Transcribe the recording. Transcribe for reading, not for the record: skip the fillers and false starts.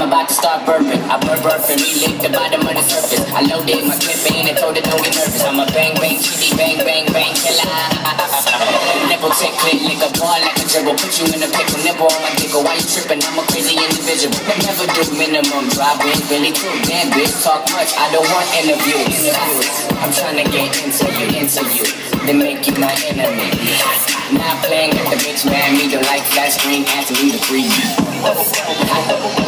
about to start burping. I burp and relick the bottom of the surface. I loaded my clip in and told it don't get nervous. I'm a bang bang chitty bang bang bang killer. Nipple tick click lick a ball like a dribble. Put you in a pickle nipple on my dickle. Why you tripping? I'm a crazy individual. Never do minimum drop in. Really too damn bitch. Talk much. I don't want interviews. I'm trying to get into you. Then make you my enemy. Not playing with the bitch man. Me don't like flat screen. Asking me to breathe.